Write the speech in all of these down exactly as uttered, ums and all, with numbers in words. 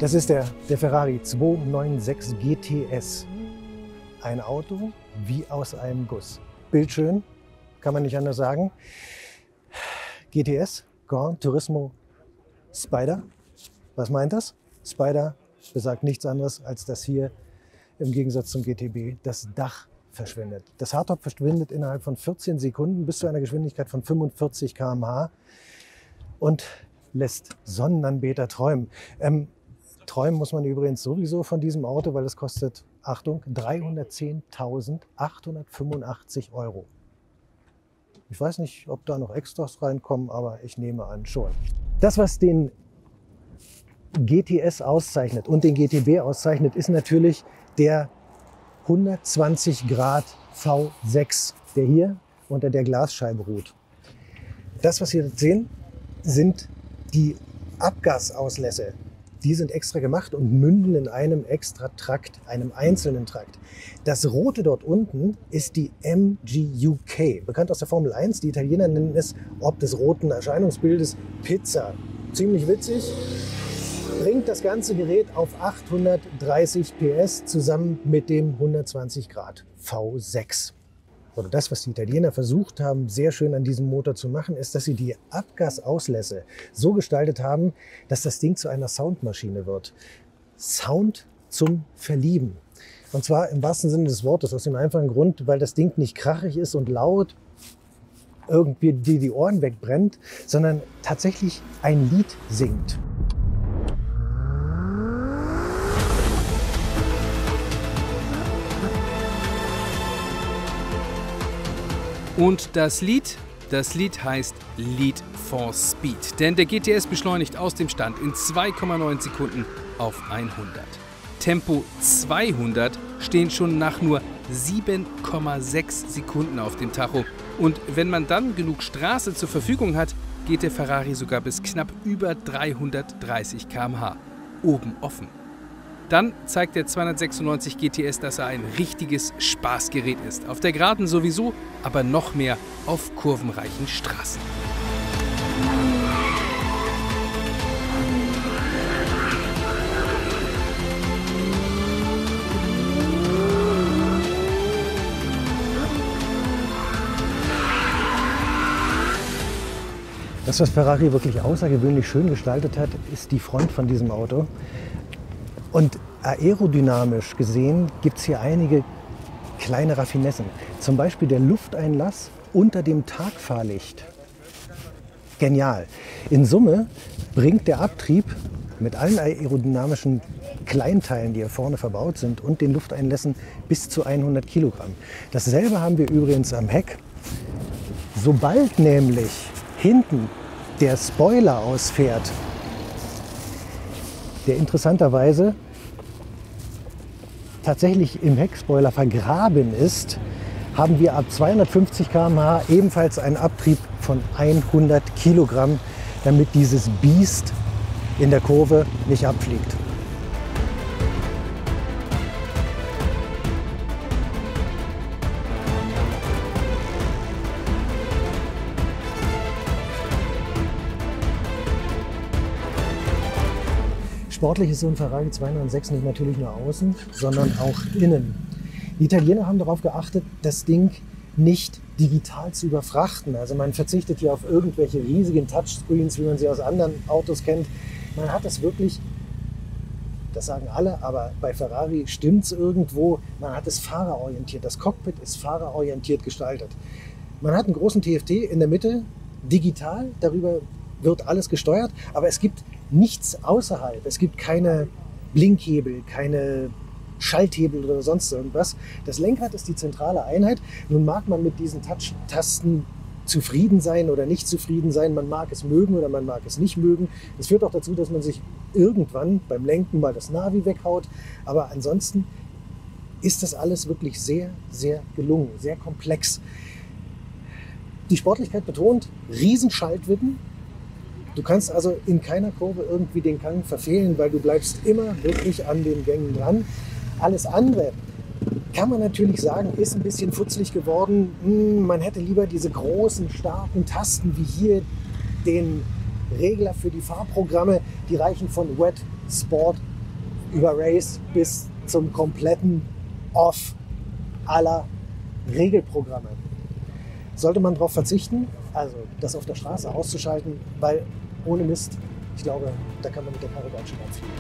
Das ist der, der Ferrari zweihundertsechsundneunzig G T S. Ein Auto wie aus einem Guss. Bildschön, kann man nicht anders sagen. G T S, Gran Turismo Spider. Was meint das? Spider besagt nichts anderes, als dass hier im Gegensatz zum G T B das Dach verschwindet. Das Hardtop verschwindet innerhalb von vierzehn Sekunden bis zu einer Geschwindigkeit von fünfundvierzig Kilometer pro Stunde und lässt Sonnenanbeter träumen. Ähm, träumen muss man übrigens sowieso von diesem Auto, weil es kostet, Achtung, dreihundertzehntausendachthundertfünfundachtzig Euro. Ich weiß nicht, ob da noch Extras reinkommen, aber ich nehme an schon. Das, was den G T S auszeichnet und den G T B auszeichnet, ist natürlich der hundertzwanzig Grad V sechs, der hier unter der Glasscheibe ruht. Das, was wir jetzt sehen, sind die Abgasauslässe. Die sind extra gemacht und münden in einem extra Trakt, einem einzelnen Trakt. Das Rote dort unten ist die M G U K, bekannt aus der Formel eins. Die Italiener nennen es ob des roten Erscheinungsbildes Pizza. Ziemlich witzig. Bringt das ganze Gerät auf achthundertdreißig P S zusammen mit dem hundertzwanzig Grad V sechs. Oder das, was die Italiener versucht haben, sehr schön an diesem Motor zu machen, ist, dass sie die Abgasauslässe so gestaltet haben, dass das Ding zu einer Soundmaschine wird. Sound zum Verlieben. Und zwar im wahrsten Sinne des Wortes, aus dem einfachen Grund, weil das Ding nicht krachig ist und laut irgendwie die, die Ohren wegbrennt, sondern tatsächlich ein Lied singt. Und das Lied, das Lied heißt Lead for Speed, denn der G T S beschleunigt aus dem Stand in zwei Komma neun Sekunden auf hundert. Tempo zweihundert stehen schon nach nur sieben Komma sechs Sekunden auf dem Tacho. Und wenn man dann genug Straße zur Verfügung hat, geht der Ferrari sogar bis knapp über dreihundertdreißig Kilometer pro Stunde oben offen. Dann zeigt der zweihundertsechsundneunzig G T S, dass er ein richtiges Spaßgerät ist. Auf der Geraden sowieso, aber noch mehr auf kurvenreichen Straßen. Das, was Ferrari wirklich außergewöhnlich schön gestaltet hat, ist die Front von diesem Auto. Und aerodynamisch gesehen gibt es hier einige kleine Raffinessen. Zum Beispiel der Lufteinlass unter dem Tagfahrlicht. Genial. In Summe bringt der Abtrieb mit allen aerodynamischen Kleinteilen, die hier vorne verbaut sind, und den Lufteinlässen bis zu hundert Kilogramm. Dasselbe haben wir übrigens am Heck. Sobald nämlich hinten der Spoiler ausfährt, der interessanterweise tatsächlich im Heckspoiler vergraben ist, haben wir ab zweihundertfünfzig Kilometer pro Stunde ebenfalls einen Abtrieb von hundert Kilogramm, damit dieses Biest in der Kurve nicht abfliegt. Sportlich ist so ein Ferrari zweihundertsechs nicht natürlich nur außen, sondern auch innen. Die Italiener haben darauf geachtet, das Ding nicht digital zu überfrachten. Also man verzichtet hier auf irgendwelche riesigen Touchscreens, wie man sie aus anderen Autos kennt. Man hat das wirklich, das sagen alle, aber bei Ferrari stimmt es irgendwo, man hat es fahrerorientiert. Das Cockpit ist fahrerorientiert gestaltet. Man hat einen großen T F T in der Mitte, digital, darüber wird alles gesteuert, aber es gibt nichts außerhalb. Es gibt keine Blinkhebel, keine Schalthebel oder sonst irgendwas. Das Lenkrad ist die zentrale Einheit. Nun mag man mit diesen Touch-Tasten zufrieden sein oder nicht zufrieden sein. Man mag es mögen oder man mag es nicht mögen. Das führt auch dazu, dass man sich irgendwann beim Lenken mal das Navi weghaut. Aber ansonsten ist das alles wirklich sehr, sehr gelungen, sehr komplex. Die Sportlichkeit betont, Riesenschaltwippen. Du kannst also in keiner Kurve irgendwie den Gang verfehlen, weil du bleibst immer wirklich an den Gängen dran. Alles andere kann man natürlich sagen, ist ein bisschen futzlig geworden. Man hätte lieber diese großen, starken Tasten wie hier den Regler für die Fahrprogramme. Die reichen von Wet, Sport über Race bis zum kompletten Off aller Regelprogramme. Sollte man darauf verzichten, also das auf der Straße auszuschalten, weil ohne Mist, ich glaube, da kann man mit der Karre ganz schön abfliegen.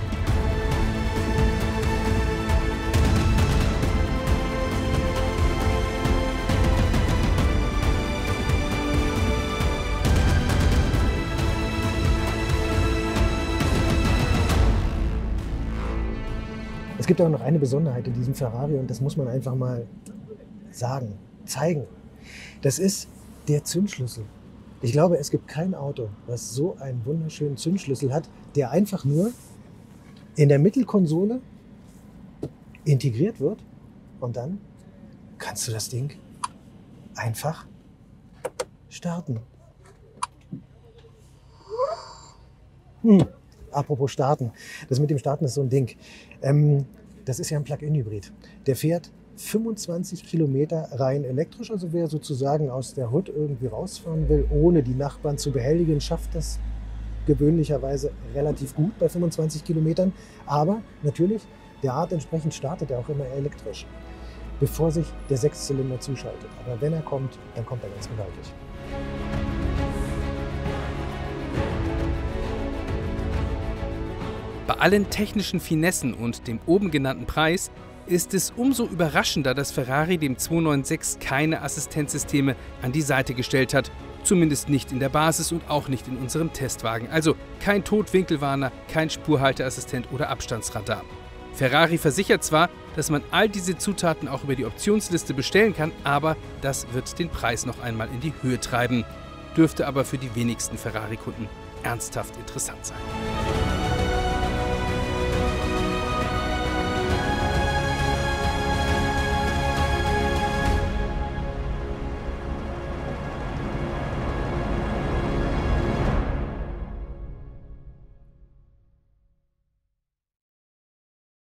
Es gibt aber noch eine Besonderheit in diesem Ferrari und das muss man einfach mal sagen, zeigen. Das ist der Zündschlüssel. Ich glaube, es gibt kein Auto, was so einen wunderschönen Zündschlüssel hat, der einfach nur in der Mittelkonsole integriert wird und dann kannst du das Ding einfach starten. Hm. Apropos starten. Das mit dem Starten ist so ein Ding. Ähm, das ist ja ein Plug-in-Hybrid. Der fährt fünfundzwanzig Kilometer rein elektrisch. Also wer sozusagen aus der Hood irgendwie rausfahren will, ohne die Nachbarn zu behelligen, schafft das gewöhnlicherweise relativ gut bei fünfundzwanzig Kilometern. Aber natürlich, der Art entsprechend startet er auch immer elektrisch, bevor sich der Sechszylinder zuschaltet. Aber wenn er kommt, dann kommt er ganz gewaltig. Bei allen technischen Finessen und dem oben genannten Preis ist es umso überraschender, dass Ferrari dem zweihundertsechsundneunzig keine Assistenzsysteme an die Seite gestellt hat. Zumindest nicht in der Basis und auch nicht in unserem Testwagen. Also kein Totwinkelwarner, kein Spurhalteassistent oder Abstandsradar. Ferrari versichert zwar, dass man all diese Zutaten auch über die Optionsliste bestellen kann, aber das wird den Preis noch einmal in die Höhe treiben. Dürfte aber für die wenigsten Ferrari-Kunden ernsthaft interessant sein.